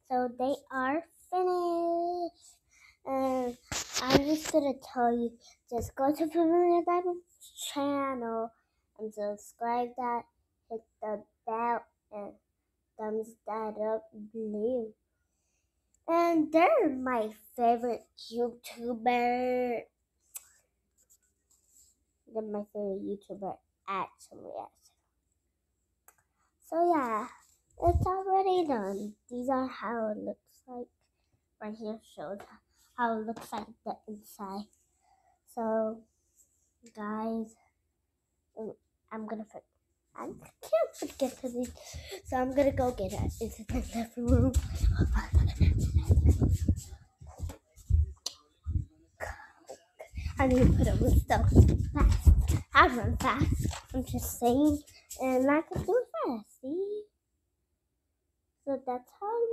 So they are finished. And I'm just gonna tell you, just go to Familiar Diamond's channel and subscribe that, hit the bell, and thumbs that up below. And they're my favorite YouTuber. They're my favorite YouTuber, actually. So yeah, it's already done. These are how it looks like. Right here shows how it looks like the inside. So guys, I can't forget to leave. So I'm gonna go get it. It's in the living room. I need to put it with stuff fast. I run fast. I'm just saying, and I can do it fast. See? So that's how.